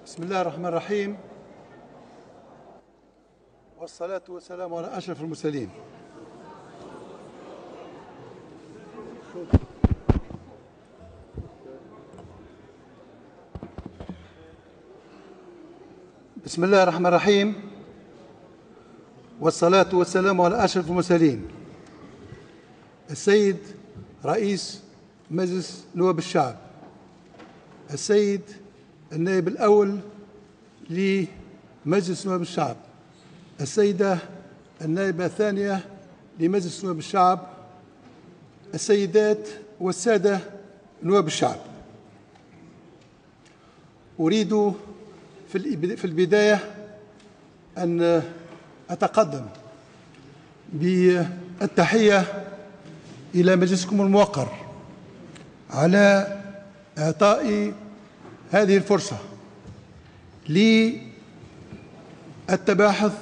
بسم الله الرحمن الرحيم، والصلاة والسلام على أشرف المرسلين. بسم الله الرحمن الرحيم، والصلاة والسلام على أشرف المرسلين. السيد رئيس مجلس نواب الشعب، السيد النائب الأول لمجلس نواب الشعب، السيدة النائبة الثانية لمجلس نواب الشعب، السيدات والسادة نواب الشعب، أريد في البداية أن أتقدم بالتحية إلى مجلسكم الموقر على إعطاء هذه الفرصة للتباحث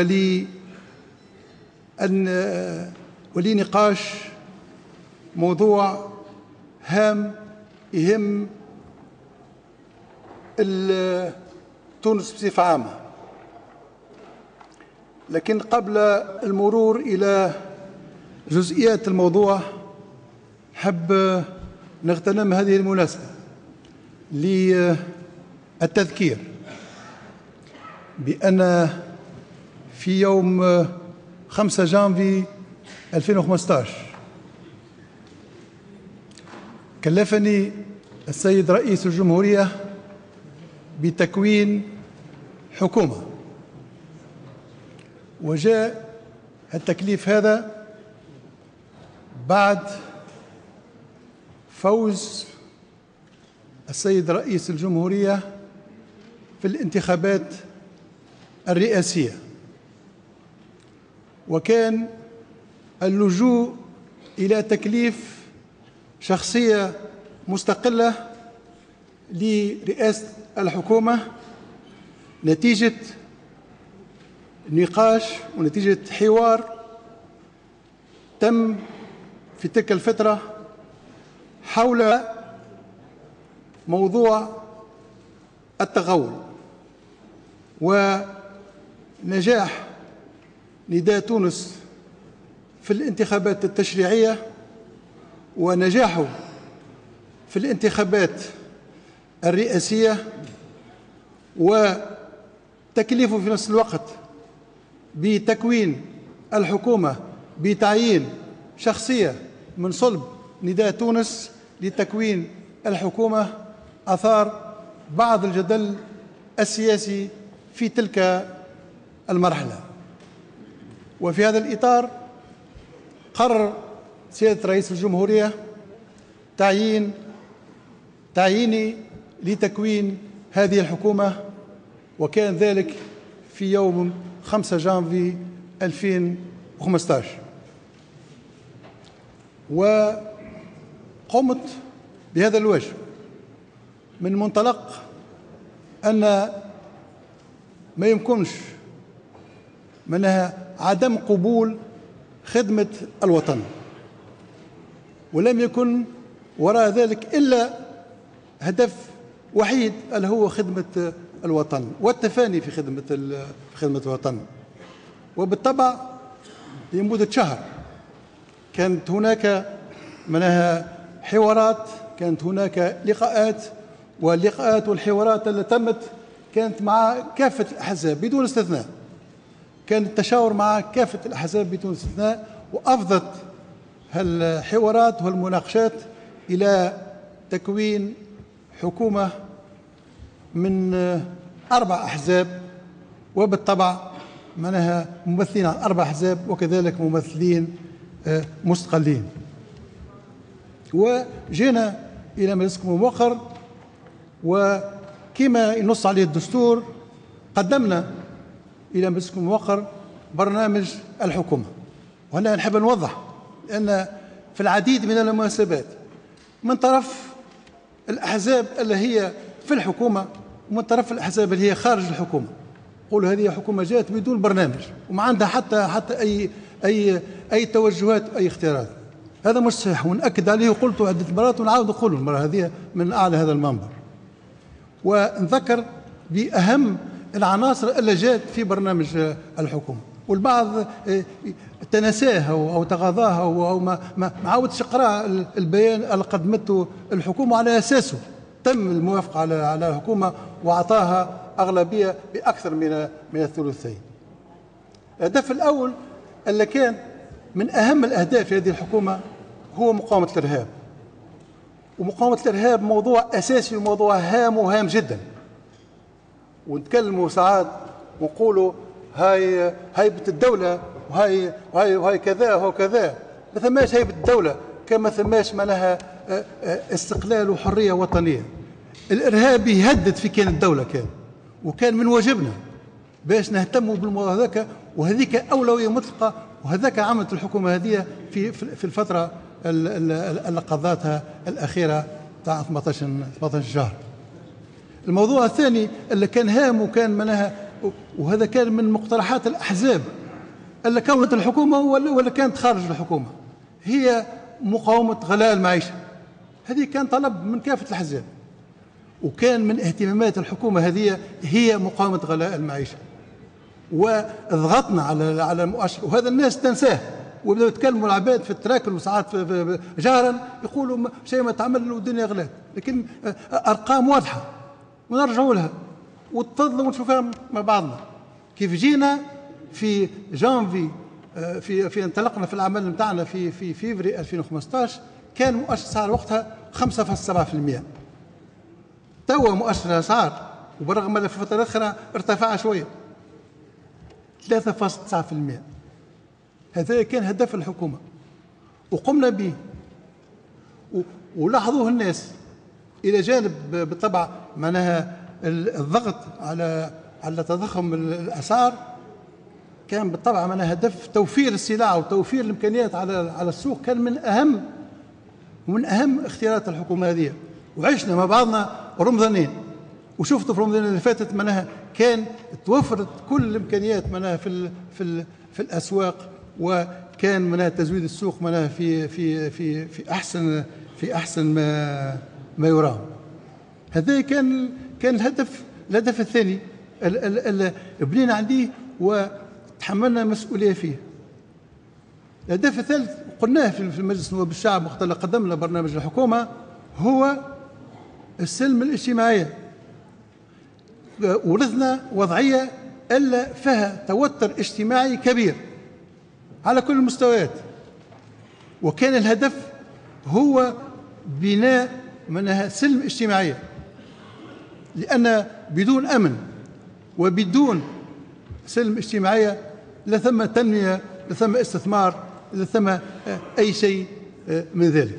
ولنقاش موضوع هام يهم تونس بصفة عامة. لكن قبل المرور إلى جزئيات الموضوع حب نغتنم هذه المناسبة للتذكير بأن في يوم 5 جانفي 2015 كلفني السيد رئيس الجمهورية بتكوين حكومة، وجاء التكليف هذا بعد فوز السيد رئيس الجمهورية في الانتخابات الرئاسية، وكان اللجوء إلى تكليف شخصية مستقلة لرئاسة الحكومة نتيجة نقاش ونتيجة حوار تم في تلك الفترة حول موضوع التغول ونجاح نداء تونس في الانتخابات التشريعية ونجاحه في الانتخابات الرئاسية وتكليفه في نفس الوقت بتكوين الحكومة بتعيين شخصية من صلب نداء تونس لتكوين الحكومة أثار بعض الجدل السياسي في تلك المرحلة. وفي هذا الإطار قرر سيادة رئيس الجمهورية تعييني لتكوين هذه الحكومة، وكان ذلك في يوم 5 جانفي 2015. وقمت بهذا الواجب من منطلق أن ما يمكنش منها عدم قبول خدمة الوطن، ولم يكن وراء ذلك إلا هدف وحيد اللي هو خدمة الوطن والتفاني في خدمة الوطن. وبالطبع لمدة شهر كانت هناك منها حوارات، كانت هناك لقاءات، واللقاءات والحوارات التي تمت كانت مع كافة الأحزاب بدون استثناء، كان التشاور مع كافة الأحزاب بدون استثناء، وأفضت الحوارات والمناقشات إلى تكوين حكومة من 4 أحزاب، وبالطبع منها ممثلين عن 4 أحزاب وكذلك ممثلين مستقلين. وجينا إلى مجلسكم الموقر، وكما ينص عليه الدستور قدمنا إلى مجلسكم الموقر برنامج الحكومة. وهنا نحب نوضح أن في العديد من المناسبات من طرف الأحزاب اللي هي في الحكومة ومن طرف الأحزاب اللي هي خارج الحكومة قولوا هذه حكومة جاءت بدون برنامج وما عندها حتى أي توجهات أي اختيارات. هذا مش صحيح، ونأكد عليه وقلته عدة مرات ونعاود نقوله المرة هذه من أعلى هذا المنبر. ونذكر بأهم العناصر اللي جات في برنامج الحكومة، والبعض تنساها أو تغاضاها أو ما عاودش يقرأ البيان اللي قدمته الحكومة، على أساسه تم الموافقة على الحكومة وأعطاها أغلبية بأكثر من الثلثين. الهدف الأول اللي كان من أهم الأهداف هذه الحكومة هو مقاومة الإرهاب. ومقاومة الإرهاب موضوع أساسي وموضوع هام وهام جدا. ونتكلموا ساعات ونقولوا هاي هيبة الدولة وهاي كذا وهو كذا. ما ثماش هيبة الدولة كما ثماش معناها استقلال وحرية وطنية. الإرهاب يهدد في كيان الدولة وكان من واجبنا باش نهتموا بالموضوع هذاك، وهذيك أولوية مطلقة، وهذاك عملت الحكومة هذه في الفترة اللي قضتها الأخيرة تاع 18 شهر. الموضوع الثاني اللي كان هام وكان منها، وهذا كان من مقترحات الأحزاب اللي كونت الحكومة ولا كانت خارج الحكومة، هي مقاومة غلاء المعيشة. هذه كان طلب من كافة الأحزاب، وكان من اهتمامات الحكومة هذه هي مقاومة غلاء المعيشة. وضغطنا على المؤشر، وهذا الناس تنساه، وبداوا يتكلموا العباد في التراكل وساعات جهرا يقولوا شيء ما تعمل والدنيا غلات، لكن ارقام واضحه ونرجعوا لها وتفضلوا ونشوفها مع بعضنا. كيف جينا في جانفي في انطلقنا في الاعمال نتاعنا في فيفري 2015 كان مؤشر الاسعار وقتها 5.7%. توا مؤشر الاسعار وبرغم ان في الفتره الاخرى ارتفع شويه 3.9%. هذا كان هدف الحكومة وقمنا به، ولاحظوه الناس إلى جانب بالطبع معناها الضغط على تضخم الأسعار. كان بالطبع معناها هدف توفير السلع وتوفير الإمكانيات على السوق، كان من أهم اختيارات الحكومة هذه. وعشنا مع بعضنا رمضانين، وشفتوا في رمضان اللي فاتت معناها كان توفرت كل الإمكانيات معناها في الأسواق، وكان منها تزويد السوق منها في احسن ما يرام. هذا كان الهدف الثاني اللي بنينا عليه وتحملنا مسؤوليه فيه. الهدف الثالث قلناه في مجلس نواب الشعب وقت اللي قدمنا برنامج الحكومه هو السلم الاجتماعيه. ورثنا وضعيه الا فيها توتر اجتماعي كبير على كل المستويات، وكان الهدف هو بناء منها سلم اجتماعية، لأن بدون أمن وبدون سلم اجتماعية لا ثم تنمية، لا ثم استثمار، لا ثم أي شيء من ذلك.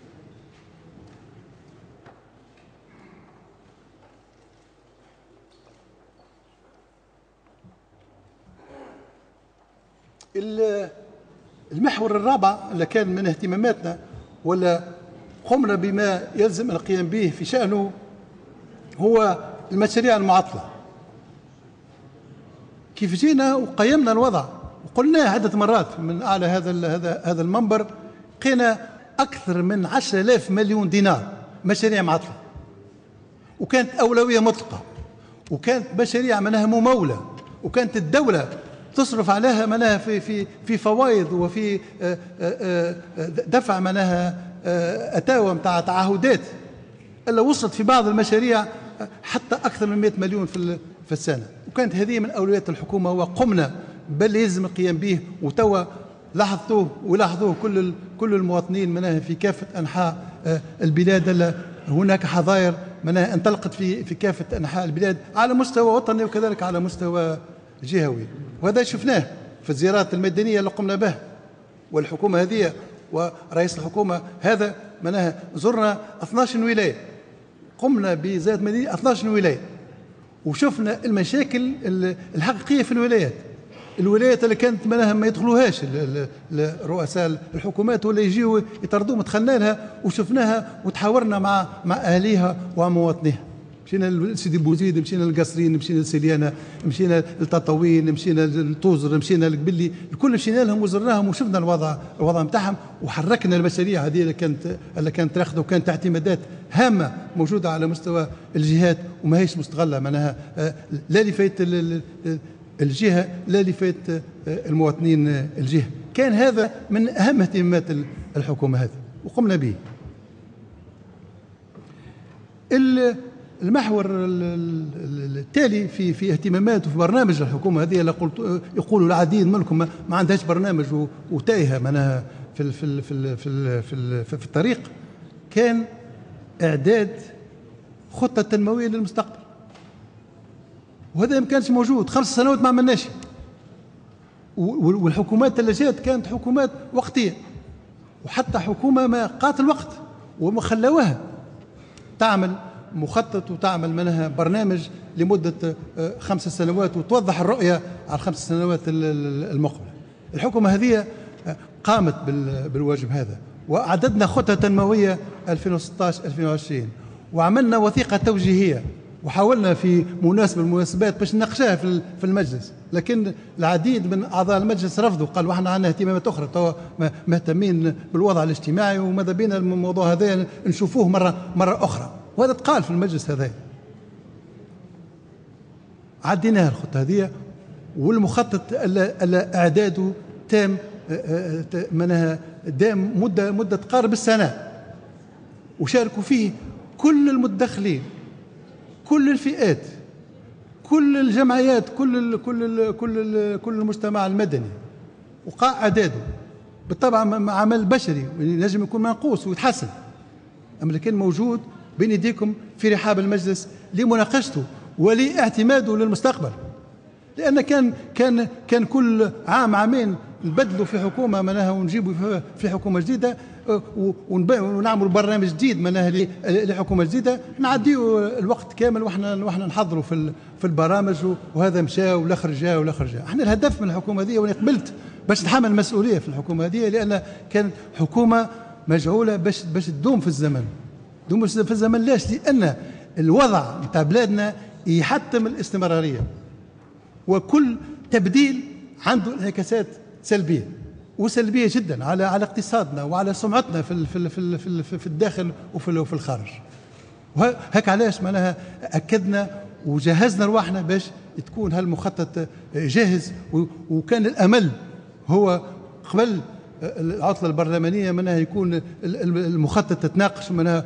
المحور الرابع اللي كان من اهتماماتنا ولا قمنا بما يلزم القيام به في شأنه هو المشاريع المعطلة. كيف جينا وقيمنا الوضع وقلناه عدة مرات من أعلى هذا المنبر، لقينا أكثر من 10,000 مليون دينار مشاريع معطلة، وكانت أولوية مطلقة، وكانت مشاريع منها ممولة، وكانت الدولة تصرف عليها منها في فوائد وفي دفع منها أتاوى متاع تعهدات، إلا وصلت في بعض المشاريع حتى أكثر من 100 مليون في السنة. وكانت هذه من أولويات الحكومة وقمنا بل يلزم القيام به. وتوا لاحظتوه ولاحظوه كل المواطنين منها في كافة أنحاء البلاد. هناك حظائر منها انطلقت في كافة أنحاء البلاد على مستوى وطني وكذلك على مستوى جهوي، وهذا شفناه في الزيارات الميدانية اللي قمنا بها. والحكومة هذه ورئيس الحكومة هذا منها زرنا 12 ولاية، قمنا بزيارة ميدانية 12 ولاية، وشفنا المشاكل الحقيقية في الولايات اللي كانت منها ما يدخلوهاش رؤساء الحكومات ولا يجيوا يطردوهم، دخلنا لها وشفناها وتحاورنا مع أهليها ومواطنيها. مشينا لسيدي بوزيد، مشينا للقصرين، مشينا لسليانه، مشينا لتطاوين، مشينا للطوزر، مشينا لقبلي، الكل مشينا لهم وزرناهم وشفنا الوضع نتاعهم، وحركنا المشاريع هذه اللي كانت تاخذ، وكانت اعتمادات هامه موجوده على مستوى الجهات وما هيش مستغله معناها لا لفايت الجهه لا لفايت المواطنين الجهه. كان هذا من اهم اهتمامات الحكومه هذه وقمنا به. المحور التالي في اهتمامات وفي برنامج الحكومه هذه اللي قلت يقولوا العديد منكم ما عندهاش برنامج وتايهه معناها في الطريق، كان اعداد خطه تنمويه للمستقبل، وهذا ما كانش موجود 5 سنوات ما عملناش. والحكومات اللي جات كانت حكومات وقتيه، وحتى حكومه ما قات الوقت وما خلوها تعمل مخطط وتعمل منها برنامج لمدة 5 سنوات وتوضح الرؤية على 5 سنوات المقبلة. الحكومة هذه قامت بالواجب هذا، وأعددنا خطة تنموية 2016-2020، وعملنا وثيقة توجيهية، وحاولنا في مناسبة من المناسبات باش نناقشها في المجلس، لكن العديد من أعضاء المجلس رفضوا، قالوا احنا عندنا اهتمامات أخرى توا مهتمين بالوضع الاجتماعي وماذا بينا الموضوع هذا نشوفوه مرة أخرى، وهذا تقال في المجلس هذا. عديناها الخطة هذه، والمخطط اعداده تام منها دام مدة تقارب السنة، وشاركوا فيه كل المتدخلين، كل الفئات، كل الجمعيات، كل المجتمع المدني، وقع اعداده بالطبع عمل بشري ينجم يكون منقوص ويتحسن، اما اللي كان موجود بين يديكم في رحاب المجلس لمناقشته ولاعتماده للمستقبل. لأن كان كل عامين نبدلوا في حكومة معناها ونجيبوا في حكومة جديدة ونعملوا برنامج جديد معناها لحكومة جديدة، نعديوا الوقت كامل واحنا نحضروا في البرامج، وهذا مشى والاخر جاء والاخر جاء. احنا الهدف من الحكومة هذه، وانا قبلت باش نتحمل المسؤولية في الحكومة هذه، لأن كانت حكومة مجعولة باش تدوم في الزمن. دوم في الزمن ليش؟ لأن الوضع نتاع بلادنا يحتم الاستمرارية، وكل تبديل عنده انعكاسات سلبية وسلبية جدا على اقتصادنا وعلى سمعتنا في الداخل وفي الخارج. وهيك علاش معناها أكدنا وجهزنا رواحنا باش تكون هالمخطط جاهز، وكان الأمل هو قبل العطلة البرلمانية منها يكون المخطط تتناقش منها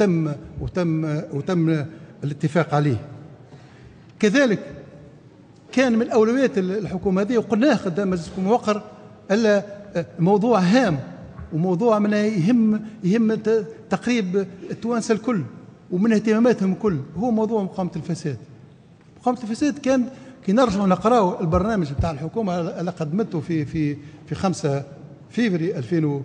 وتم الاتفاق عليه. كذلك كان من أولويات الحكومة هذه، وقلناه قدام مجلسكم الموقر، ألا موضوع هام وموضوع منها يهم تقريب التوانسة الكل ومن اهتماماتهم الكل، هو موضوع مقاومة الفساد. مقاومة الفساد كان كي نرجعوا نقراوا البرنامج بتاع الحكومة اللي قدمته في 5 فبراير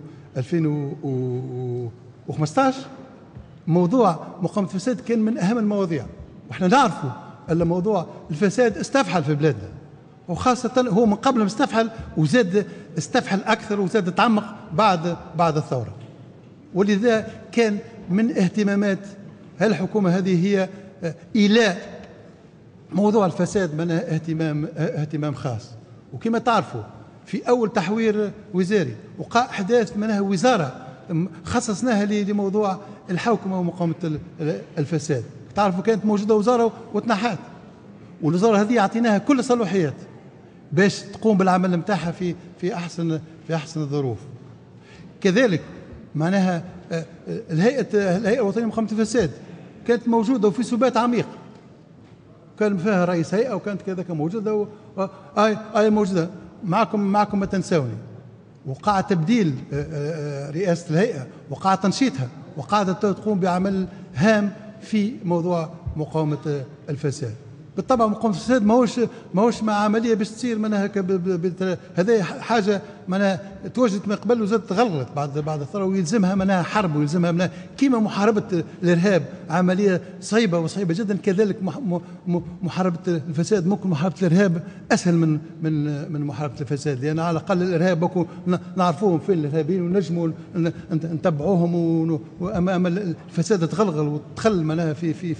2015، موضوع مقاومة الفساد كان من أهم المواضيع. وإحنا نعرفوا أن موضوع الفساد استفحل في بلادنا، وخاصة هو من قبل ما استفحل وزاد استفحل أكثر وزاد تعمق بعد الثورة. ولذا كان من اهتمامات الحكومة هذه هي إيلاء موضوع الفساد من اهتمام خاص. وكما تعرفوا في أول تحوير وزاري وقع أحداث منها وزارة خصصناها لموضوع الحوكمة ومقاومة الفساد. تعرفوا كانت موجودة وزارة وتنحات، والوزارة هذه أعطيناها كل صلاحيات باش تقوم بالعمل نتاعها في أحسن الظروف. كذلك معناها الهيئة الوطنية لمقاومة الفساد كانت موجودة وفي سبات عميق، كان فيها رئيس هيئة وكانت كذا موجودة موجودة معكم ما تنسوني. وقع تبديل رئاسة الهيئة، وقع تنشيطها، وقاعدة تقوم بعمل هام في موضوع مقاومة الفساد. بالطبع مقاومة الفساد ماهوش مع عملية باش تصير منها هذا معناها توجدت من قبل وزادت تغلغلت بعد الثوره، ويلزمها معناها حرب، ويلزمها معناها كيما محاربه الارهاب عمليه صعيبه وصعيبه جدا، كذلك محاربه الفساد. ممكن محاربه الارهاب اسهل من محاربه الفساد، لان على الاقل الارهاب نعرفوهم فين الارهابيين ونجموا نتبعوهم، اما الفساد تغلغل وتدخل معناها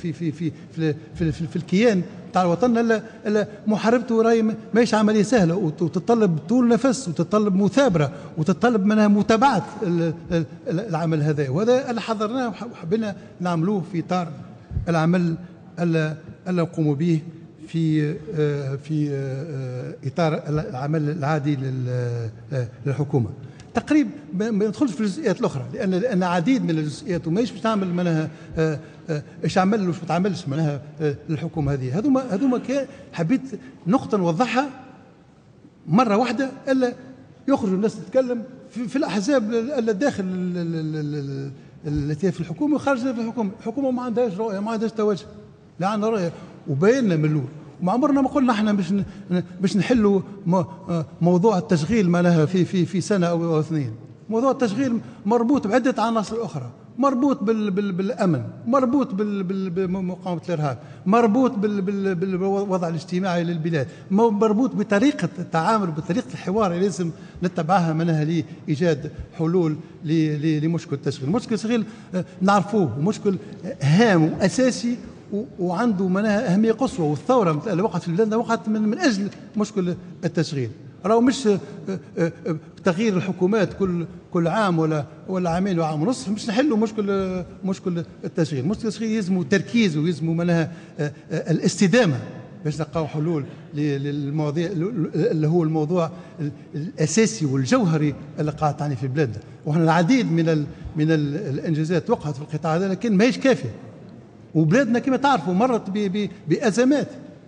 في الكيان تاع الوطن. الا محاربته راهي ماهيش عمليه سهله، وتتطلب طول نفس، وتتطلب مثابره، وتتطلب منها متابعه العمل هذا. وهذا اللي حضرناه وحبينا نعملوه في اطار العمل اللي نقوم به في اطار العمل العادي للحكومه. تقريبا ما ندخلش في الجزئيات الاخرى، لان عديد من الجزئيات وماهيش باش تعمل معناها ايش عمل واش ما تعملش معناها الحكومه هذه. هذوما حبيت نقطه نوضحها مره واحده، الا يخرجوا الناس تتكلم في الاحزاب الداخل التي في الحكومه وخارج في الحكومه. الحكومه ما عندهاش رؤيه، ما عندهاش توجه، لا عندنا رؤيه، وبينا من الاول. وما عمرنا ما قلنا احنا باش نحلوا موضوع التشغيل معناها في سنه او اثنين. موضوع التشغيل مربوط بعده عناصر اخرى، مربوط بالامن، مربوط بمقاومه الارهاب، مربوط بالوضع الاجتماعي للبلاد، مربوط بطريقه التعامل وبطريقه الحوار اللي لازم نتبعها منها لايجاد حلول لمشكل التشغيل. مشكل التشغيل نعرفوه مشكل هام واساسي وعنده منها اهميه قصوى، والثوره اللي وقعت في بلادنا وقعت من اجل مشكل التشغيل. راهو مش تغيير الحكومات كل عام ولا عامين وعام ونصف مش نحلوا مشكل التشغيل. مشكل التشغيل يلزموا تركيز ويلزموا منها الاستدامه باش نلقاو حلول للمواضيع اللي هو الموضوع الاساسي والجوهري اللي قاعد تعني في بلادنا. وهنا العديد من الانجازات وقعت في القطاع هذا، لكن ماهيش كافيه. وبلادنا كما تعرفوا مرت بازمات،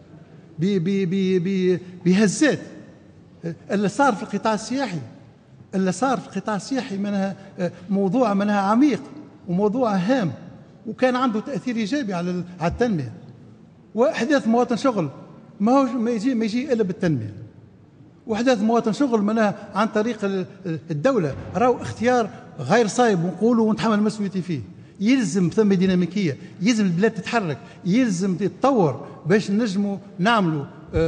بهزات. اللي صار في القطاع السياحي منها موضوع منها عميق وموضوع هام، وكان عنده تاثير ايجابي على التنميه. واحداث مواطن شغل ما يجي الا بالتنميه. واحداث مواطن شغل منها عن طريق الدوله، راهو اختيار غير صايب ونقولوا ونتحمل مسؤوليتي فيه. يلزم ثم ديناميكيه، يلزم البلاد تتحرك، يلزم تتطور باش نجموا نعملوا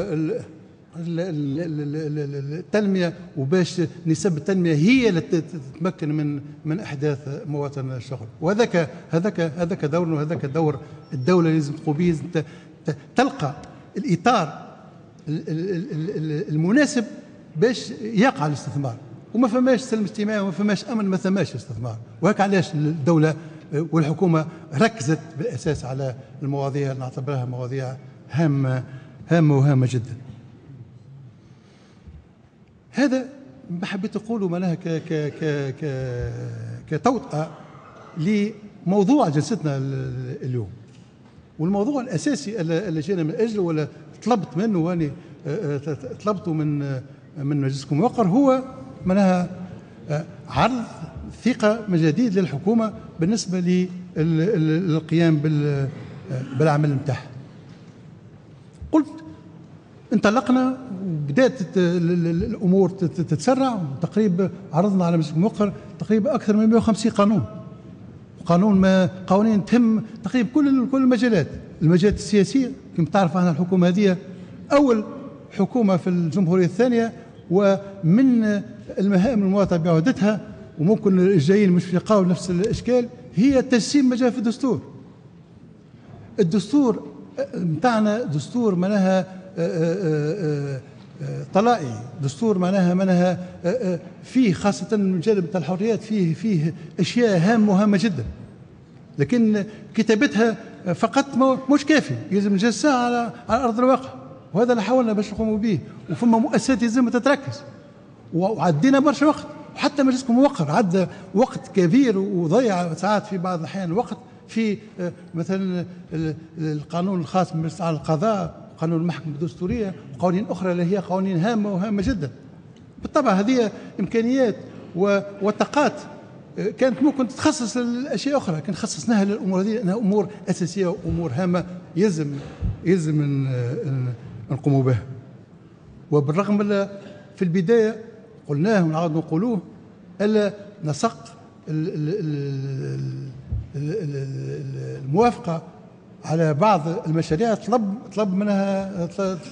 التنميه، وباش نسب التنميه هي اللي تتمكن من احداث مواطن الشغل. وهذاك دورنا، وهذاك دور الدوله لازم تقوم به، تلقى الاطار المناسب باش يقع الاستثمار. وما فماش سلم اجتماعي وما فماش امن، ما فماش استثمار. وهيك علاش الدوله والحكومه ركزت بالاساس على المواضيع اللي نعتبرها مواضيع هامه وهامه جدا. هذا ما حبيت اقوله معناها كتوطئه لموضوع جلستنا اليوم. والموضوع الاساسي اللي جينا من اجله ولا طلبت منه، واني طلبته من مجلسكم الموقر، هو معناها عرض ثقه من جديد للحكومه بالنسبه للقيام بالعمل نتاعها. قلت انطلقنا وبدات الامور تتسرع، وتقريبا عرضنا على مجلس الموقر تقريبا اكثر من 150 قوانين تهم تقريبا كل المجالات السياسيه. كما تعرف احنا الحكومه هذه اول حكومه في الجمهوريه الثانيه، ومن المهام المواطنه بعودتها، وممكن الجايين مش يلقاو نفس الاشكال، هي تجسيم مجال في الدستور. الدستور نتاعنا دستور معناها طلائعي، دستور معناها فيه خاصة من جانب الحريات فيه أشياء هامة جدا، لكن كتابتها فقط مش كافي، يلزم نجسها على أرض الواقع. وهذا اللي حاولنا باش نقوموا به. وفما مؤسسات يلزم تتركز، وعدينا برشا وقت، وحتى مجلسكم الموقر عدى وقت كبير وضيع ساعات في بعض الأحيان وقت في مثلا القانون الخاص بالمجلس على القضاء، قانون المحكمة الدستورية، وقوانين أخرى اللي هي قوانين هامة وهامة جدا. بالطبع هذه إمكانيات وطاقات كانت ممكن تتخصص لأشياء أخرى، لكن خصصناها للأمور هذه لأنها أمور أساسية وأمور هامة يلزم نقوموا بها. وبالرغم في البداية قلناه ونعاود نقولوه، الا نسق الموافقه على بعض المشاريع طلب منها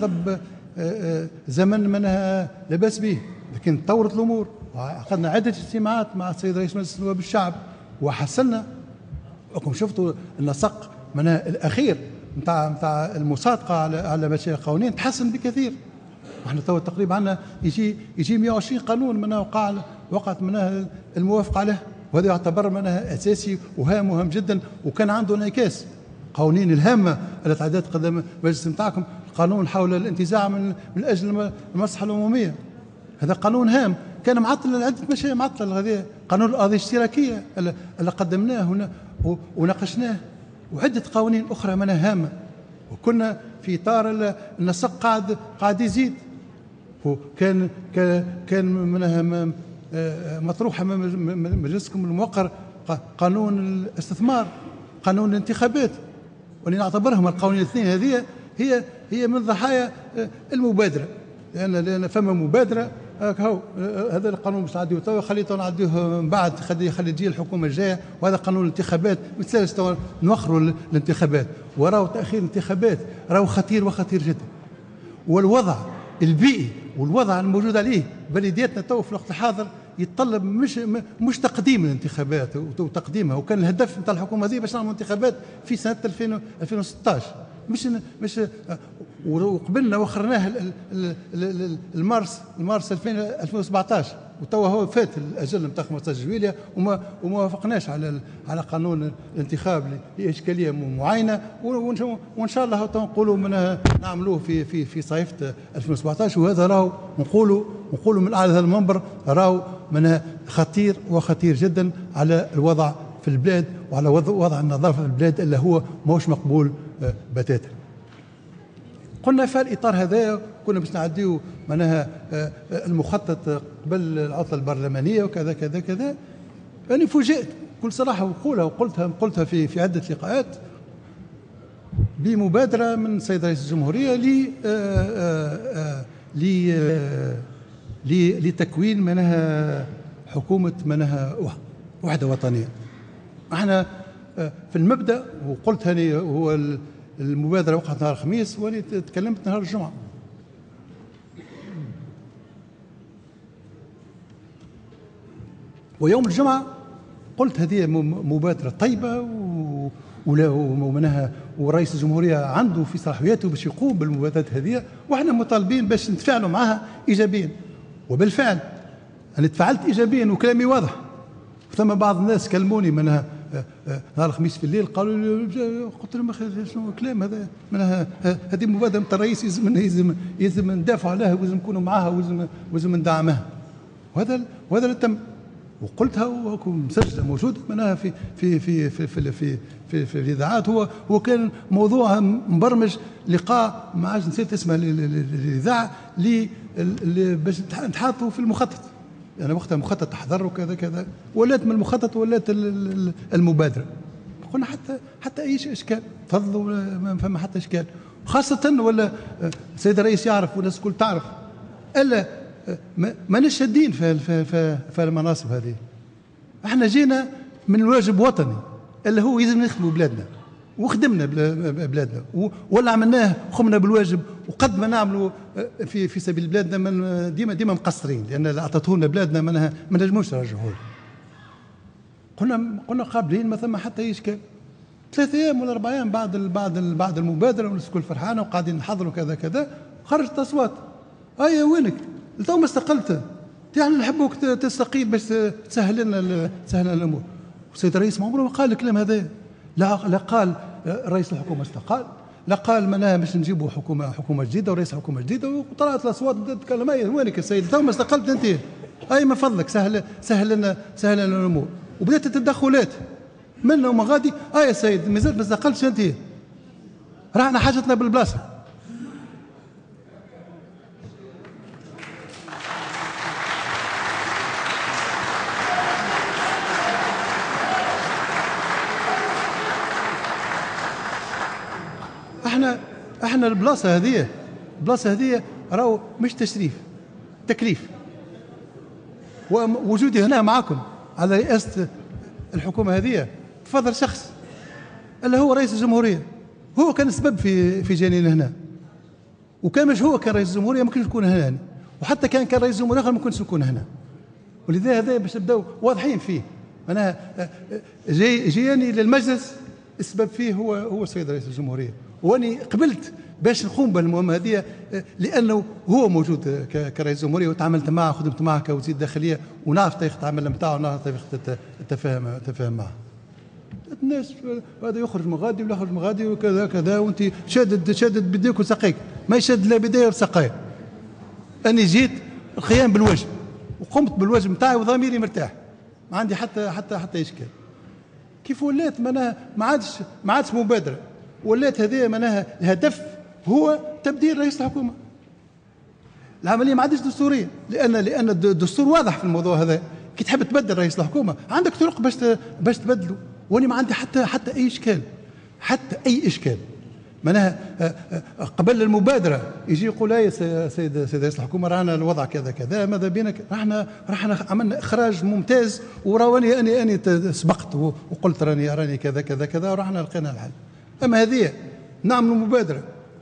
زمن منها لا باس به، لكن تطورت الامور وعقدنا عده اجتماعات مع السيد رئيس مجلس النواب الشعب وحسنا. وكم شفتوا النسق منها الاخير نتاع المصادقه على مشاريع قانونيه تحسن بكثير. احنا تو تقريبا عندنا يجي 120 قانون منها وقعت منها الموافقه عليه، وهذا يعتبر منها اساسي وهام جدا، وكان عنده انعكاس. قوانين الهامه التي تعدت قدام المجلس نتاعكم، قانون حول الانتزاع من اجل المصلحه العموميه، هذا قانون هام كان معطل عده مشاريع معطل. هذه قانون القضيه الاشتراكيه اللي قدمناه هنا وناقشناه، وعده قوانين اخرى منها هامه، وكنا في اطار النسق قاعد يزيد. كان منها مطروحه امام مجلسكم الموقر قانون الاستثمار، قانون الانتخابات، واللي نعتبرهم القوانين الاثنين هذه هي من ضحايا المبادره، لان فما مبادره هو هذا القانون باش نعديوه توا، خليته نعديوه من بعد، خلي تجي الحكومه الجايه، وهذا قانون الانتخابات مثل توا نوخروا الانتخابات، وراو تاخير الانتخابات راهو خطير وخطير جدا. والوضع البيئي والوضع الموجود عليه بلدياتنا تو في الوقت الحاضر يتطلب مش تقديم الانتخابات وتقديمها، وكان الهدف نتاع الحكومه هذه باش نعملوا انتخابات في سنه 2016 مش وقبلنا وخرناه المارس 2017، وتوا هو فات الاجل نتاع 15 جويلية وما وافقناش على قانون الانتخاب لاشكاليه معينه، وان شاء الله نقولوا منها نعملوه في صيفه 2017. وهذا راهو نقولوا من اعلى هذا المنبر راهو منها خطير وخطير جدا على الوضع في البلاد وعلى وضع النظافه في البلاد اللي هو ماهوش مقبول بتاتا. قلنا في الاطار هذا كنا باش نعديو معناها المخطط قبل العطله البرلمانيه وكذا كذا كذا. يعني فوجئت بكل صراحه وقلتها في عده لقاءات بمبادره من السيد رئيس الجمهوريه لتكوين منها حكومه منها وحده وطنيه. احنا في المبدا وقلت هني هو المبادره وقعت نهار الخميس وانا تكلمت نهار الجمعه. ويوم الجمعه قلت هذه مبادره طيبه ومنها ورئيس الجمهوريه عنده في صلاحياته باش يقوم بالمبادرات هذه، واحنا مطالبين باش نتفاعلوا معها ايجابيا. وبالفعل انا تفاعلت ايجابيا وكلامي واضح. ثم بعض الناس كلموني منها نهار الخميس في الليل قالوا لي، قلت لهم شنو الكلام هذا؟ منها هذه مبادره نتاع الرئيس يلزم ندافعوا عليها ويلزم نكونوا معاها ويلزم ندعمها. وهذا اللي تم وقلتها ومسجله موجوده منها في الاذاعات. هو كان موضوعها مبرمج لقاء ما عادش نسيت اسمه الاذاعه باش نتحاطوا في المخطط. يعني وقتها مخطط تحضر وكذا كذا، ولات من المخطط ولات المبادره. قلنا حتى اي اشكال تفضلوا، ما فما حتى اشكال، خاصه ولا السيد الرئيس يعرف والناس الكل تعرف الا ما نشدين في المناصب هذه. احنا جينا من الواجب وطني اللي هو لازم نخدموا بلادنا، وخدمنا بلادنا ولا عملناه قمنا بالواجب، وقد ما نعملوا في سبيل بلادنا من ديما مقصرين، لان اللي اعطته لنا بلادنا ما نجموش نرجعوه. قلنا قابلين ما ثم حتى اشكال. 3 ايام ولا 4 ايام بعد المبادره والناس الكل فرحانه وقاعدين نحضروا كذا كذا، خرجت اصوات: اي وينك؟ تو ما استقلت، يعني نحبوك تستقيل باش تسهل لنا الامور. والسيد الرئيس ما عمره ما قال الكلام هذا. لا قال رئيس الحكومه استقال، لا قال معناها باش نجيبوا حكومه جديده ورئيس حكومه جديده. وطلعت الاصوات بدات تتكلم: اي وينك يا سيدي؟ تو ما استقلت انت، اي من فضلك سهل لنا الامور. وبدات التدخلات منا وما غادي: يا سيد مازال ما استقلتش انت، راحنا حاجتنا بالبلاصه. احنا البلاصه هذه راهو مش تشريف، تكليف. ووجودي هنا معكم على رئاسة الحكومة هذه بفضل شخص اللي هو رئيس الجمهورية. هو كان السبب في جانينا هنا، وكان مش هو كان رئيس الجمهورية ما كنتش نكون هنا، وحتى كان رئيس الجمهورية ما كنتش نكون هنا. ولذا هذا باش نبداو واضحين فيه. أنا جياني للمجلس السبب فيه هو السيد رئيس الجمهورية، واني قبلت باش نقوم بالمهمة هذه لأنه هو موجود كرئيس الجمهورية، وتعاملت معه خدمت معه كوزير داخلية، ونعرف طريقة العمل نتاعو ونعرف طريقة التفاهم معه. الناس هذا يخرج من غادي ولا يخرج من غادي وكذا كذا، وانت شادد بديك وساقيك، ما يشد لا بداية ولا ساقية. أني جيت القيام بالواجب وقمت بالواجب نتاعي وضميري مرتاح، ما عندي حتى إشكال. كيف ولات معناها ما عادش مبادرة، ولات هذه معناها الهدف هو تبديل رئيس الحكومة. العملية ما عادش دستورية، لأن الدستور واضح في الموضوع هذا. كي تحب تبدل رئيس الحكومة عندك طرق باش تبدله، وأنا ما عندي حتى أي إشكال. معناها قبل المبادرة يجي يقول يا سيد رئيس الحكومة رانا الوضع كذا كذا، ماذا بينك؟ رحنا عملنا إخراج ممتاز، وراني أني سبقت وقلت راني كذا كذا كذا، ورحنا لقينا الحل. أما هذه نعملوا مبادرة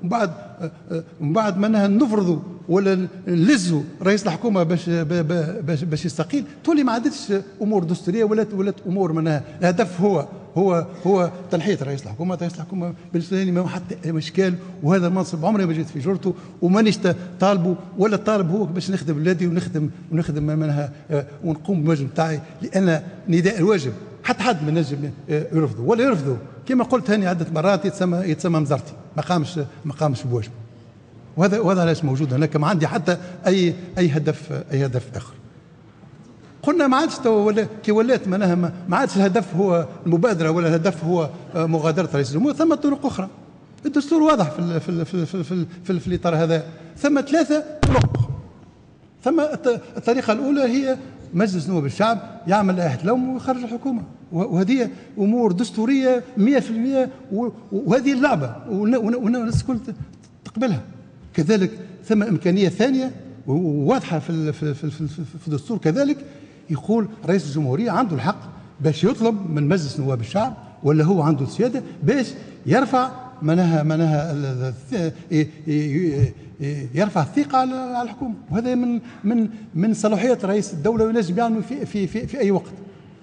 ومن بعد معناها نفرضوا ولا نلزوا رئيس الحكومة باش يستقيل، تولي ما عادتش امور دستوريه، ولات امور معناها الهدف هو تنحية رئيس الحكومة. رئيس الحكومة بالنسبه لي ما حتى اشكال، وهذا المنصب عمري ما جيت في جرته ومانيش طالبه، ولا طالب هو باش نخدم بلادي ونخدم معناها ونقوم بالواجب تاعي، لان نداء الواجب حد ما نجم يرفضه ولا يرفضه. كما قلت هاني عده مرات يتسمى مزرتي، ما قامش بواجبه. وهذا علاش موجود هناك، ما عندي حتى اي هدف اخر. قلنا ما عادش كي ولات معناها ما عادش الهدف هو المبادره ولا الهدف هو مغادره رئيس الجمهوريه، ثم طرق اخرى. الدستور واضح في الاطار هذا، ثم 3 طرق. ثم الطريقه الاولى هي مجلس نواب الشعب يعمل لائحه لوم ويخرج الحكومه، وهذه امور دستوريه 100%، وهذه اللعبه والناس الكل تقبلها. كذلك ثم امكانيه ثانيه واضحه في الدستور كذلك، يقول رئيس الجمهوريه عنده الحق باش يطلب من مجلس نواب الشعب ولا هو عنده السياده باش يرفع يرفع الثقه على الحكومه، وهذا من صلاحيات رئيس الدوله وينجم يعمل في اي وقت.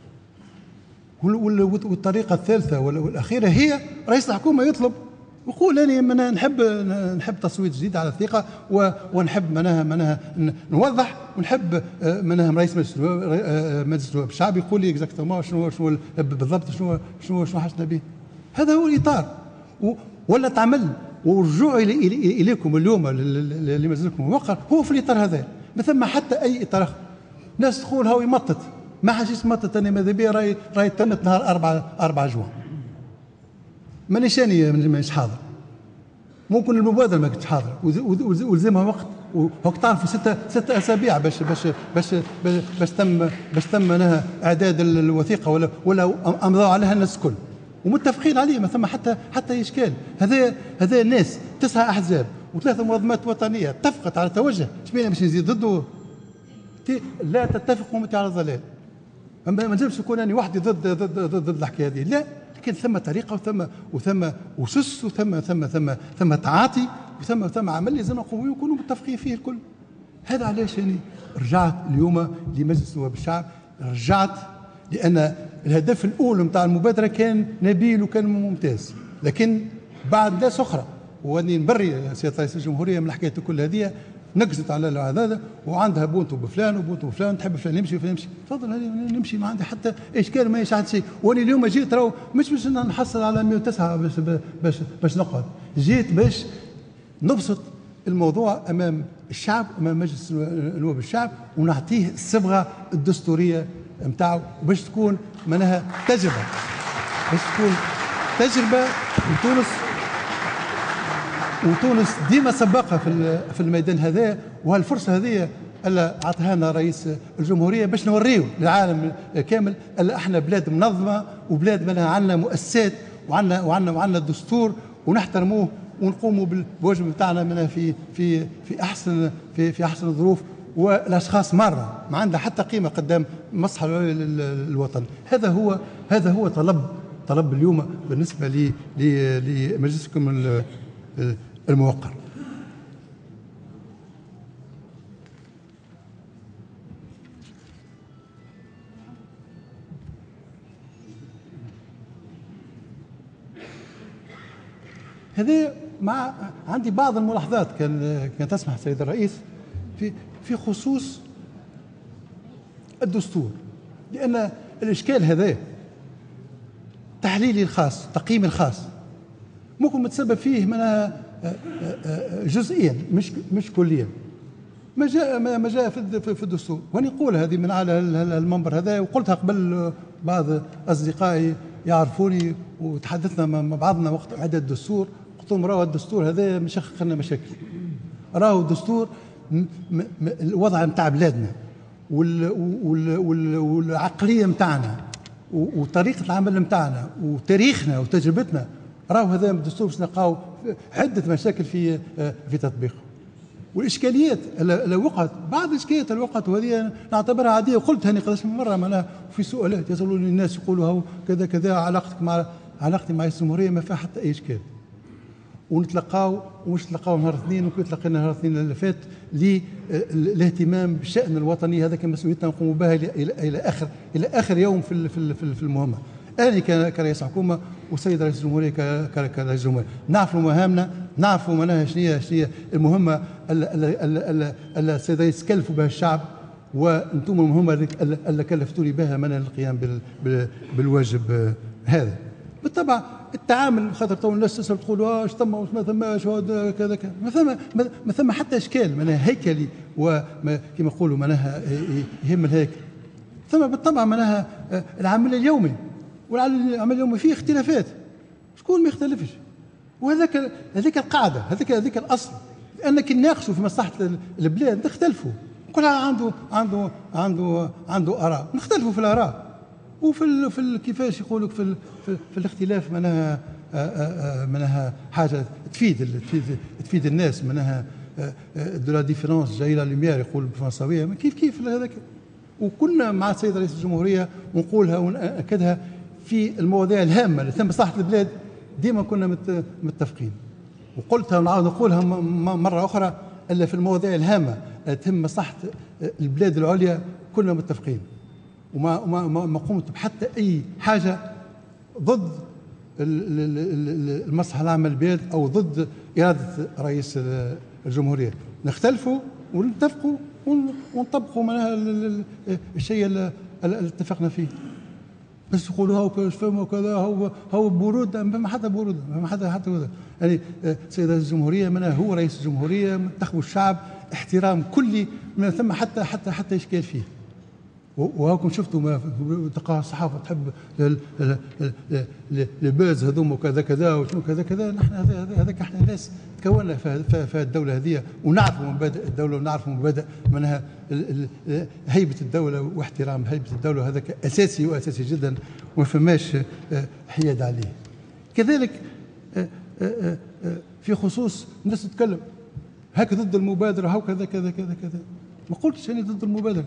والطريقه الثالثه والاخيره هي رئيس الحكومه يطلب ويقول انا نحب تصويت جديد على الثقه، ونحب معناها نوضح، ونحب معناها رئيس مجلس النواب الشعب يقول لي اكزاكتومون شنو بالضبط شنو حسنا به. هذا هو الاطار. ولا تعمل ورجوعي اليكم اليوم لمجلسكم الموقر هو في الاطار هذا، ما ثم حتى اي اطار اخر. ناس تقول هاو يمطط، ما حاجيش يمطط. انا ماذا بيا راهي تمت نهار 4 جوان، مانيش مانيش حاضر. ممكن المبادره ما كنتش حاضر ولزمها وقت، وهاك تعرفوا 6 أسابيع باش تم منها اعداد الوثيقه ولا امضوا عليها الناس الكل ومتفقين عليه، ما ثم حتى اشكال. هذا الناس 9 احزاب و3 منظمات وطنيه اتفقت على توجه، شبينا باش نزيد ضده؟ لا تتفقوا على الضلال. ما نجمش نكون انا وحدي ضد الحكايه هذه، لا. لكن ثم طريقه وثم اسس ثم تعاطي وثم عمل لازم نكونوا متفقين فيه الكل. هذا علاش يعني رجعت اليوم لمجلس نواب الشعب، رجعت لان الهدف الاول نتاع المبادره كان نبيل وكان ممتاز، لكن بعد ناس اخرى، واني نبري سياده رئيس الجمهوريه من الحكايه كل هذه، نقزت على هذا وعندها بونتو بفلان وبونتو بفلان، تحب فلان يمشي فلان يمشي، تفضل نمشي، ما عندي حتى اشكال، ما يشعل شيء. وانا اليوم جيت راهو مش باش نحصل على 109 باش نقعد، جيت باش نبسط الموضوع امام الشعب، امام مجلس نواب الشعب، ونعطيه الصبغه الدستوريه نتاعو، باش تكون معناها تجربه، باش تكون تجربه لتونس. وتونس ديما سباقه في الميدان هذا، وهالفرصه هذه اللي عطاها لنا رئيس الجمهوريه باش نوريو للعالم كامل اللي احنا بلاد منظمه، وبلاد معناها عندنا مؤسسات وعندنا دستور، ونحترموه ونقوموا بالواجب بتاعنا منها في احسن الظروف، والاشخاص مره ما عندها حتى قيمه قدام مصلحه الوطن. هذا هو طلب اليوم بالنسبه لمجلسكم الموقر. هذا مع عندي بعض الملاحظات كان تسمح سيد الرئيس في خصوص الدستور، لأن الإشكال هذا تحليلي الخاص تقييمي الخاص ممكن متسبب فيه من جزئيا مش كليا ما جاء في الدستور. وأنا نقول هذه من على المنبر هذا، وقلتها قبل بعض أصدقائي يعرفوني وتحدثنا مع بعضنا وقت إعداد الدستور. قلت لهم راهو الدستور هذا مش يخلق لنا مشاكل، راهو الدستور الوضع نتاع بلادنا والعقليه نتاعنا وطريقه العمل نتاعنا وتاريخنا وتجربتنا، راهو هذا الدستور باش نلقاو عده مشاكل في تطبيقه. والاشكاليات اللي وقعت، بعض الاشكاليات اللي وقعت وهذه نعتبرها عاديه، وقلت هاني قداش من مره معناها في سؤالات يسالوني الناس يقولوا هو كذا كذا علاقتي مع الجمهوريه ما فيها حتى اي اشكال. ونتلقاو ومش نتلقاو نهار اثنين، وكي تلقينا نهار اثنين اللي فات للاهتمام بالشأن الوطني. هذا كان مسؤوليتنا نقوم بها الى اخر يوم في المهمه. انا كرئيس حكومه والسيد رئيس الجمهوريه كرئيس الجمهوريه نعرفوا مهامنا، نعرفوا معناها شنو هي المهمه اللي السيد الرئيس كلفوا بها الشعب، وانتم المهمه اللي كلفتوني بها من القيام بالواجب هذا. بالطبع التعامل، خاطر تو الناس تسال تقول اش ثم واش ما ثماش كذا كذا، ما ثم حتى اشكال معناها هيكلي، وما كما نقولوا معناها يهم الهيكل. ثم بالطبع معناها العمل اليومي، والعمل اليومي فيه اختلافات، شكون ما يختلفش، هذيك القاعده، هذيك الاصل. لانك نناقشوا في مصلحه البلاد نختلفوا، كل عنده اراء، نختلفوا في الاراء وفي كيفاش يقولوا في الاختلاف منها حاجه تفيد الناس، منها دو لا ديفيرونس جاي لا لوميير يقول بالفرنساويه، كيف هذاك. وكنا مع السيد رئيس الجمهوريه ونقولها ونأكدها في المواضيع الهامه اللي تهم مصلحه البلاد، ديما كنا متفقين. وقلتها ونعاود نقولها مره اخرى، الا في المواضيع الهامه اللي تهم مصلحه البلاد العليا كنا متفقين، وما قمت بحتى اي حاجه ضد المصلحه العامه للبلاد او ضد اراده رئيس الجمهوريه. نختلفوا ونتفقوا ونطبقوا معناها الشيء اللي اتفقنا فيه. بس يقولوا هاو كاش فما وكذا، هو برود، ما فما حتى برود، ما فما حتى برود. يعني سيد رئيس الجمهوريه معناها هو رئيس الجمهوريه، منتخبوا الشعب احترام كلي، ما ثم حتى اشكال فيه. وهاكم شفتوا ما تلقى الصحافه تحب الباز هذوما وكذا كذا وشنو كذا كذا. نحن هذاك احنا ناس تكوننا في الدوله هذه، ونعرفوا مبادئ الدوله، ونعرفوا مبادئ منها هيبه الدوله واحترام هيبه الدوله، هذاك اساسي واساسي جدا وما فماش حياد عليه. كذلك في خصوص الناس تتكلم هكا ضد المبادره، هاو كذا كذا كذا كذا. ما قلتش انا ضد المبادره،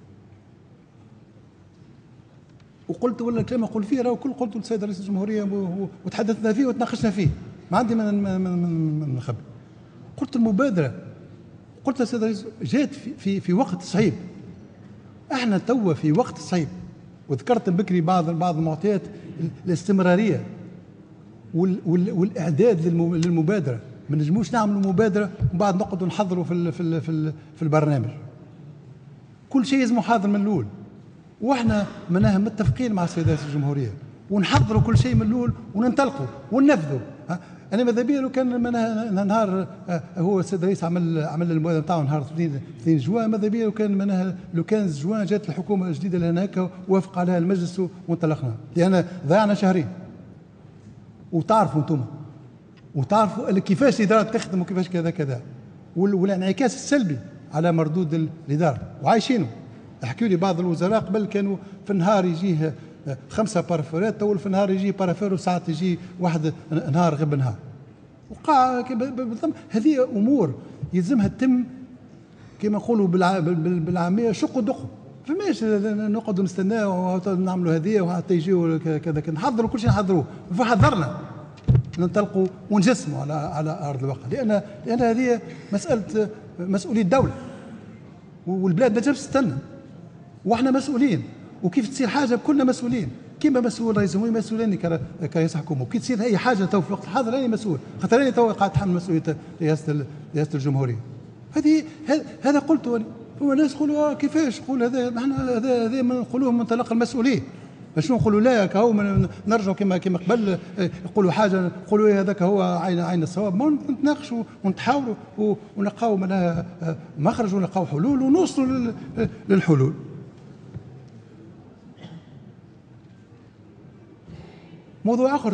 وقلت ولا كلمه اقول فيه راه كل قلت للسيد رئيس الجمهوريه وتحدثنا فيه وتناقشنا فيه، ما عندي من نخبي. قلت المبادره، قلت للسيد الرئيس جات في وقت صعيب، احنا توا في وقت صعيب. وذكرت بكري بعض المعطيات، الاستمراريه والاعداد للمبادره. ما نجموش نعملوا مبادره ومن بعد نقعدوا نحضروا في البرنامج. كل شيء لازم حاضر من الاول، واحنا مناها متفقين مع السيد رئيس الجمهوريه، ونحضروا كل شيء من الاول وننطلقوا وننفذوا. انا ماذا بيا لو كان منها نهار هو السيد الرئيس عمل المبادره نتاعو نهار 2 جوان، ماذا بيا لو كان منها لو كان جوان جات الحكومه الجديده اللي هناك وافق عليها المجلس وانطلقنا، لان ضيعنا شهرين. وتعرفوا انتم وتعرفوا كيفاش الاداره تخدم وكيفاش كذا كذا، والانعكاس السلبي على مردود الاداره وعايشينه. احكوا لي بعض الوزراء قبل كانوا في النهار يجيه 5 بارافورات، تو في النهار يجي بارافور وساعات يجي واحد نهار غير نهار. وقع هذه امور يلزمها تتم كما نقولوا بالعاميه شق ودق. فماش نقعدوا نستناو ونعملوا هذه وحتى يجيو كذا نحضروا كل شيء نحضروه، فحضرنا ننطلقوا ونجسموا على ارض الواقع، لان هذه مسؤوليه الدوله، والبلاد ما تجمش تستنى، واحنا مسؤولين. وكيف تصير حاجه كلنا مسؤولين، كيما مسؤول رئيس الجمهوريه مسؤولين كرئيس حكومه، وكي تصير اي حاجه تو في الوقت الحاضر راني مسؤول، خاطر راني تو قاعد اتحمل مسؤوليه رئاسه الجمهوريه. هذا قلت انا. هو الناس يقولوا كيفاش نقول هذا، احنا هذا ما نقولوه من منطلق المسؤوليه. شنو نقولوا لا كهو نرجعوا كما قبل يقولوا حاجه نقولوا هذاك هو عين الصواب. ما نتناقشوا ونتحاوروا ونلقاو منها مخرج ونلقاو حلول ونوصلوا للحلول. موضوع اخر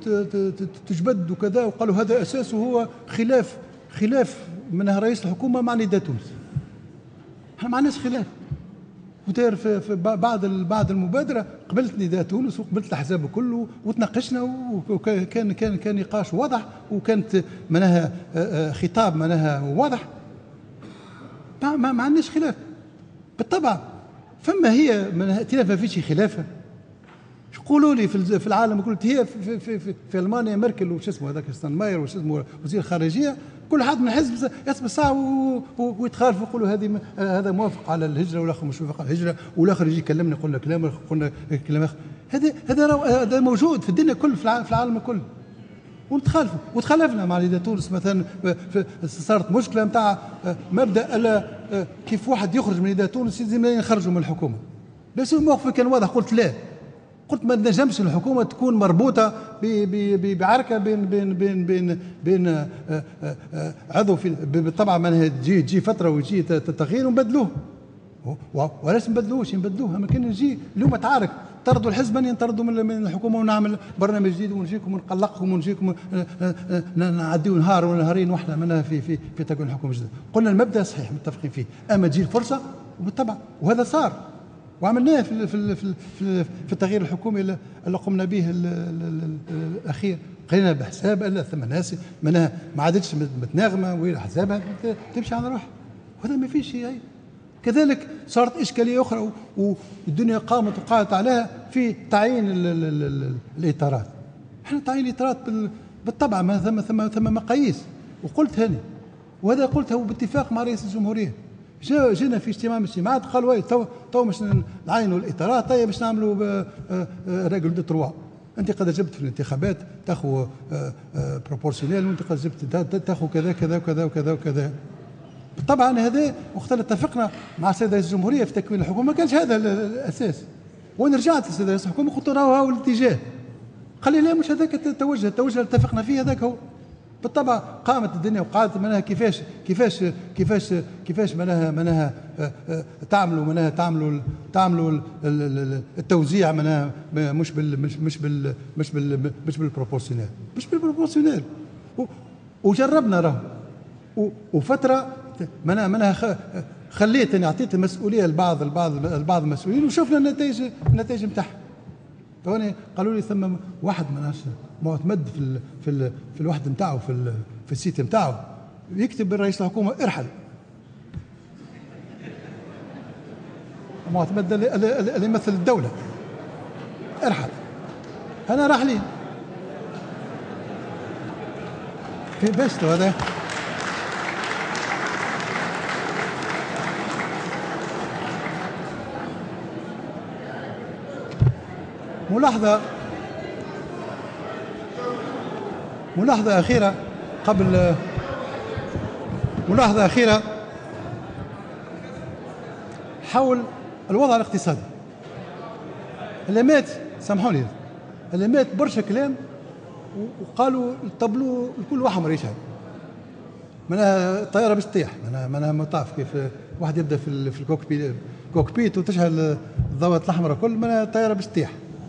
تجبد وكذا، وقالوا هذا اساسه هو خلاف منها رئيس الحكومه مع نداء تونس. احنا ما عندناش خلاف، ودار في بعد المبادره قبلت نداء تونس وقبلت الاحزاب الكل وتناقشنا، وكان نقاش واضح، وكانت منها خطاب منها واضح. ما عندناش خلاف بالطبع. فما هي من ائتلاف ما فيش خلافه. يقولوا لي في العالم قلت هي في المانيا ميركل وش اسمه هذاك ستانماير وش اسمه وزير الخارجيه، كل حد من حزب يحسب الساعه ويتخالفوا يقولوا هذا موافق على الهجره والاخر مش موافق على الهجره، والاخر يجي يكلمنا يقول لك كلام، قلنا كلام اخر. هذا موجود في الدنيا كل في العالم الكل. ونتخالفوا وتخالفنا مع نداء تونس مثلا. صارت مشكله نتاع مبدا الا كيف واحد يخرج من نداء تونس لازم يخرجوا من الحكومه. بس الموقف كان واضح. قلت لا، قلت ما نجمش الحكومه تكون مربوطه بعركه بين عضو في بالطبع. من تجي فتره ويجي تغيير ونبدلوه، ولاش نبدلوش نبدلوه. اما كان نجي اليوم تعارك طردوا الحزب ينطردوا من الحكومه ونعمل برنامج جديد ونجيكم ونقلقكم ونجيكم نعديوا نهار ولا نهارين واحنا منها في تكوين الحكومه الجديده. قلنا المبدا صحيح متفقين فيه، اما تجي الفرصه وبالطبع وهذا صار وعملناه في التغيير الحكومي اللي قمنا به الاخير. قلنا بحساب الا ثم ناس منها ما عادتش متناغمه ولا حسابها تمشي على روحها، وهذا ما فيش شيء. كذلك صارت اشكاليه اخرى والدنيا قامت وقعدت عليها في تعيين الاطارات. احنا تعيين الاطارات بالطبع ما ثم مقاييس، وقلت هاني وهذا قلته باتفاق مع رئيس الجمهوريه. جينا في اجتماع من الاجتماعات قالوا وي تو باش نعينوا الاطارات، طيب باش نعملوا راجل دو تروا. انت قد جبت في الانتخابات تاخذ بروبورسيونيل، وانت قد جبت تاخذ كذا كذا وكذا وكذا وكذا. طبعا هذا وقت اتفقنا مع السيد رئيس الجمهوريه في تكوين الحكومه ما كانش هذا الاساس. وانا رجعت للسيد رئيس الحكومه قلت له هو الاتجاه، قال لي لا مش هذاك التوجه اللي اتفقنا فيه هذاك هو. بالطبع قامت الدنيا وقعدت منها كيفاش منها تعملوا التوزيع منها مش بالبروبورسيونيل وجربنا راه وفتره منها خليت اني اعطيت المسؤوليه لبعض المسؤولين وشفنا النتائج نتاعها. فهنا قالوا لي ثم واحد معتمد في الوحده نتاعو في السيت نتاعو يكتب رئيس الحكومه ارحل. معتمد اللي يمثل الدوله ارحل. انا راحلين في بيستو هذا. ملاحظة أخيرة حول الوضع الاقتصادي. اللي مات سامحوني اللي مات برشا كلام وقالوا الطابلو الكل واحد يشعل. منها الطيارة باش تطيح، منها مطاف كيف واحد يبدا في الكوكبيت وتشعل الضوء الأحمر الكل، منها الطيارة باش تطيح.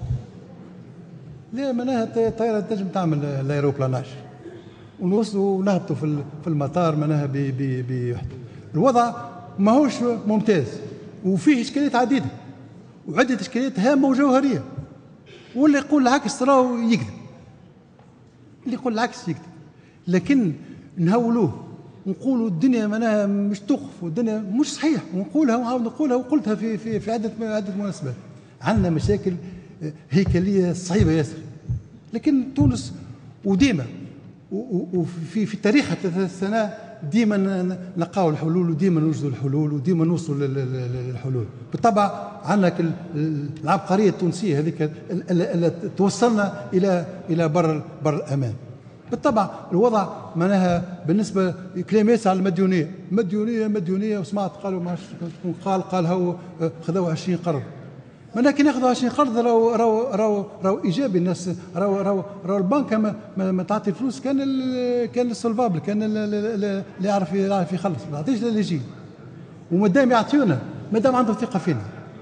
لا منها الطيارة تنجم تعمل الايروبلاناج ونوصلوا ونهبطوا في المطار منها الوضع ماهوش ممتاز وفيه اشكاليات عديده وعده اشكاليات هامه وجوهريه. واللي يقول العكس راهو يكذب، اللي يقول العكس يكذب. لكن نهولوه ونقولوا الدنيا معناها مش توقف والدنيا مش صحيح، ونقولها ونعاود نقولها، وقلتها في عدة مناسبات. عندنا مشاكل هيكليه صعيبه ياسر، لكن تونس وديما وفي تاريخها 3 سنوات ديما نلقاو الحلول، وديما نوجدوا الحلول، وديما نوصلوا للحلول. بالطبع عندنا العبقريه التونسيه هذيك اللي توصلنا الى بر الامان. بالطبع الوضع معناها بالنسبه كلام ياسر على المديونيه، مديونيه وسمعت قالوا ما قال هو خذوا 20 قرض. معناها كي ناخذوا 20 قرض راهو ايجابي. الناس راهو البنك ما تعطي فلوس، كان السولفابل، كان اللي يعرف يخلص، ما تعطيش اللي يجي. ومادام يعطيونا، مادام عندهم ثقه فينا.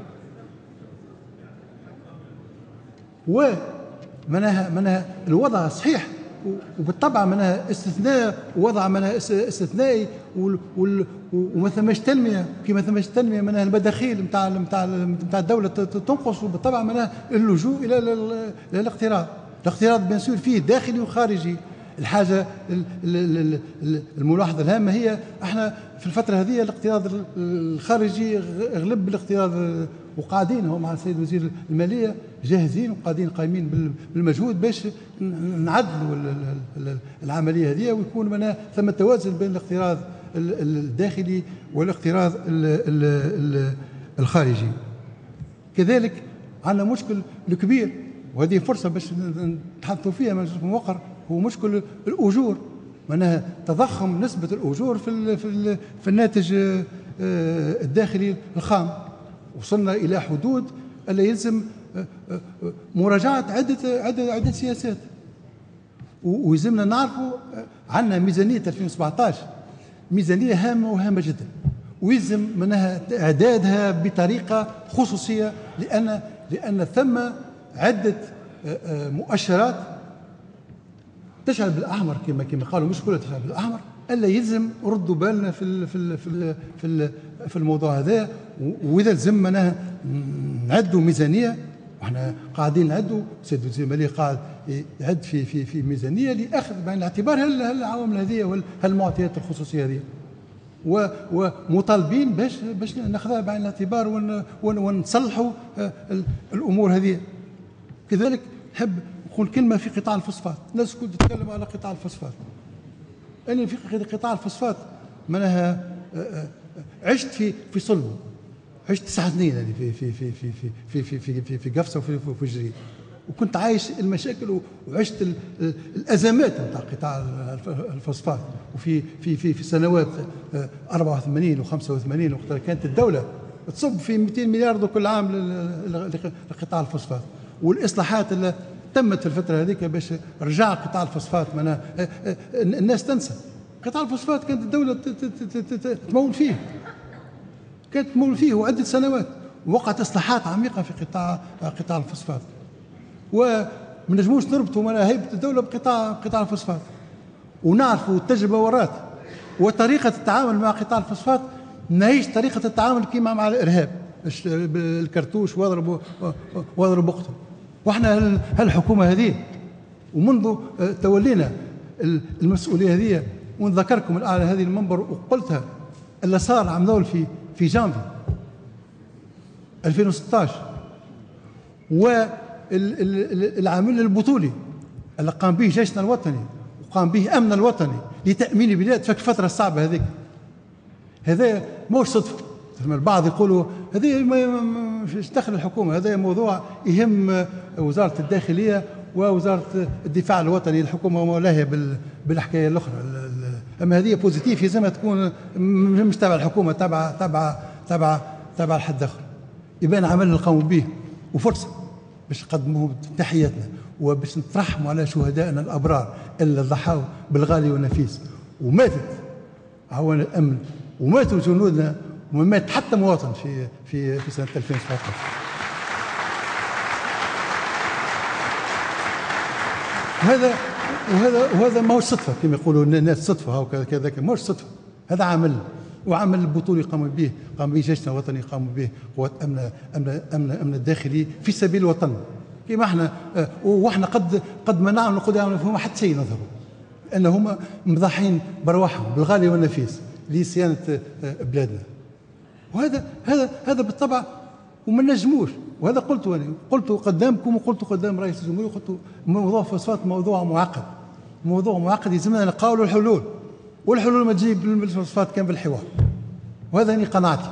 ومعناها الوضع صحيح، وبالطبع معناها استثناء، ووضع معناها استثنائي، وما ثماش تنميه. كي ما ثماش تنميه معناها المداخيل نتاع الدوله تنقص، وبالطبع معناها اللجوء الى الاقتراض. الاقتراض بيان سور فيه داخلي وخارجي. الحاجه الملاحظه الهامه هي احنا في الفتره هذه الاقتراض الخارجي غلب الاقتراض، وقاعدين هو مع السيد وزير الماليه جاهزين وقاعدين قايمين بالمجهود باش نعدلوا العمليه هذه، ويكون معناها ثم توازن بين الاقتراض الداخلي والاقتراض الخارجي. كذلك عندنا مشكل الكبير، وهذه فرصه باش نتحدثوا فيها من وقر، هو مشكل الاجور. معناها تضخم نسبه الاجور في الناتج الداخلي الخام. وصلنا الى حدود اللي يلزم مراجعه عده سياسات. ويلزمنا نعرفوا عندنا ميزانيه 2017 ميزانيه هامه وهامه جدا، ويلزم منها اعدادها بطريقه خصوصيه، لان ثم عده مؤشرات تشعل بالاحمر كما قالوا، مش كلها تشعل بالاحمر، الا يلزم ردوا بالنا في الموضوع هذا. واذا لزم معناها نعدوا ميزانيه، واحنا قاعدين نعدوا، السيد وزير الماليه قاعد يعد في ميزانيه لاخذ بعين الاعتبار هالعوامل هذه وهالمعطيات الخصوصيه هذه، ومطالبين باش ناخذها بعين الاعتبار ونصلحوا الامور هذه. كذلك نحب نقول كلمه في قطاع الفوسفات. الناس كل تتكلم على قطاع الفوسفات. أنا في قطاع الفوسفات معناها عشت في صلبه، عشت 9 سنين يعني في قفصه وفي جريد، وكنت عايش المشاكل وعشت الازمات نتاع قطاع الفوسفات. وفي سنوات 84 و85 وقت كانت الدوله تصب في 200 مليار كل عام لقطاع الفوسفات، والاصلاحات اللي تمت في الفتره هذيك باش رجع قطاع الفوسفات. معناها الناس تنسى قطاع الفوسفات كانت الدوله تمول فيه، كانت تمول فيه وعده سنوات، وقعت اصلاحات عميقه في قطاع الفوسفات. وما نجموش نربطوا معناها هيبه الدوله بقطاع الفوسفات، ونعرفوا التجربه ورات وطريقه التعامل مع قطاع الفوسفات ماهيش طريقه التعامل كيما مع الارهاب، الكرتوش واضربوا اقتل. واحنا هالحكومه هذه ومنذ تولينا المسؤوليه هذه، ونذكركم الان هذه المنبر وقلتها، اللي صار عملوا في جانفي 2016 والعمل البطولي اللي قام به جيشنا الوطني وقام به امننا الوطني لتامين البلاد في الفتره الصعبه هذيك، هذا مش صدفه. البعض يقولوا هذه مش دخل الحكومه، هذا موضوع يهم وزاره الداخليه ووزاره الدفاع الوطني، الحكومه مولاها بالحكايه الاخرى. اما هذه بوزيتيف يلزمها تكون مش تبع الحكومه، تبع الحد اخر. يبان عمل نقوموا به وفرصه باش نقدموه تحياتنا وباش نترحموا على شهدائنا الابرار اللي ضحوا بالغالي والنفيس، وماتت عوان الامن، وماتوا جنودنا، وما مات حتى مواطن في سنه 2017. وهذا ما هو صدفه كما يقولوا الناس، صدفه او كذا ماهوش صدفه، هذا عمل بطولي قام به جيشنا الوطني، قام به قوات امن الداخلي في سبيل الوطن. كما احنا واحنا قد ما نعمل نقول فما حتى شيء نظهروا، لأن هما مضحين برواحهم بالغالي والنفيس لصيانة بلادنا. وهذا بالطبع وما نجموش. وهذا قلت أنا، قلت قدامكم وقلت قدام رئيس الجمهورية، قلت موضوع الفوسفات موضوع معقد، موضوع معقد يلزمنا نلقاو له الحلول، والحلول ما تجي بالفوسفات كان بالحوار. وهذا هي قناعتي.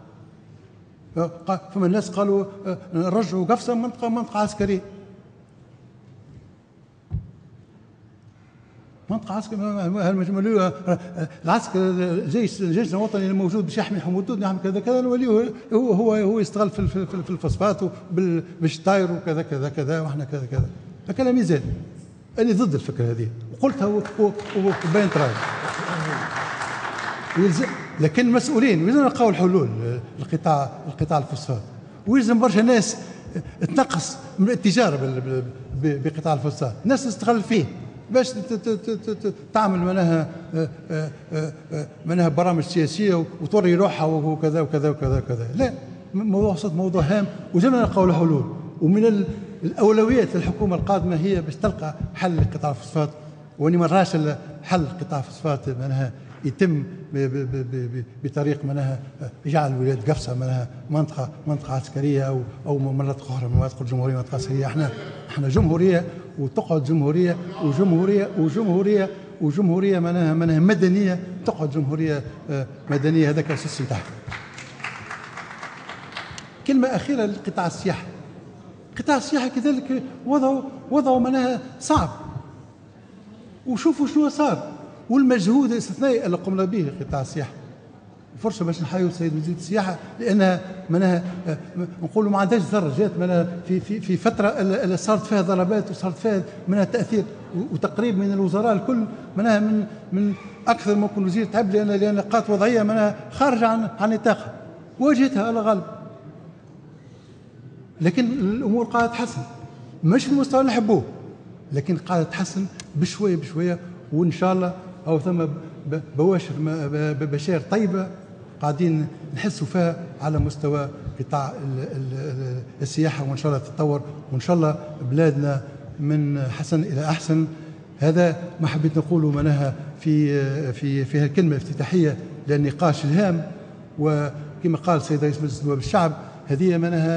فما الناس قالوا نرجعوا قفصة منطقة عسكرية. منطقة عسكرية العسكر الجيش الوطني الموجود باش يحمي حدودنا، يحمي كذا كذا، نوليه هو يستغل في الفوسفات باش طاير وكذا كذا كذا، واحنا كذا كذا. هكا ميزان. أنا ضد الفكرة هذه وقلتها وبين تراي. لكن المسؤولين يلزم يلقاو الحلول القطاع الفوسفات، ويلزم برشا ناس تنقص من التجاره بقطاع الفوسفات، الناس تستغل فيه باش تعمل منها برامج سياسيه وتوري روحها وكذا وكذا وكذا وكذا. لا، موضوع هام وجمنا نلقاو له حلول. ومن الاولويات للحكومه القادمه هي باش تلقى حل لقطاع الفوسفات، واني ما نراش حل قطاع الفوسفات معناها يتم بطريق معناها جعل ولاية قفصة معناها منطقة عسكرية أو مناطق أخرى من مناطق الجمهورية منطقة عسكرية. احنا جمهورية، وتقعد جمهورية وجمهورية معناها مدنية، تقعد جمهورية مدنية. هذاك أساسي تحت. كلمة أخيرة لقطاع السياحة. قطاع السياحة كذلك وضعه معناها صعب، وشوفوا شنو صار والمجهود الاستثنائي اللي قمنا به قطاع السياحه. فرصه باش نحيوا السيد وزير السياحه، لانها معناها نقولوا ما عندهاش ذره، جات معناها في فتره اللي صارت فيها ضربات وصارت فيها منها تاثير، وتقريب من الوزراء الكل معناها من اكثر ما يكون وزير تعب، لان قات وضعيه معناها خارجه عن نطاقها، واجهتها على غالب. لكن الامور قاعده تتحسن، مش في المستوى اللي نحبوه، لكن قاعده تتحسن بشويه بشويه. وان شاء الله أو ثم بشائر طيبة قاعدين نحسوا فيها على مستوى قطاع السياحة، وإن شاء الله تتطور، وإن شاء الله بلادنا من حسن إلى أحسن. هذا ما حبيت نقوله معناها في الكلمة الافتتاحية للنقاش الهام. وكما قال السيد رئيس مجلس نواب الشعب، هذه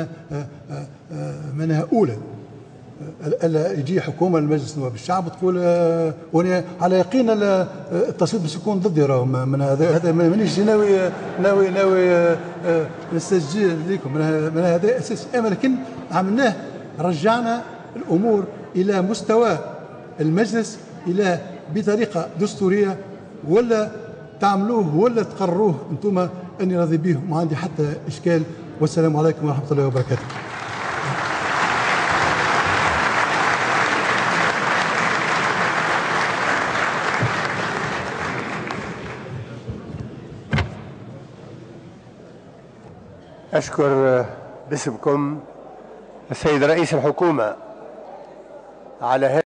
منها أولى الا يجي حكومه لمجلس نواب الشعب وتقول وانا على يقين التصويت باش يكون ضدي، راهو من هذا مانيش ناوي نستسجل لكم من هذا اساس. لكن عملناه، رجعنا الامور الى مستوى المجلس الى بطريقه دستوريه، ولا تعملوه ولا تقرروه انتم، اني راضي به وما عندي حتى اشكال. والسلام عليكم ورحمه الله وبركاته. أشكر باسمكم السيد رئيس الحكومة على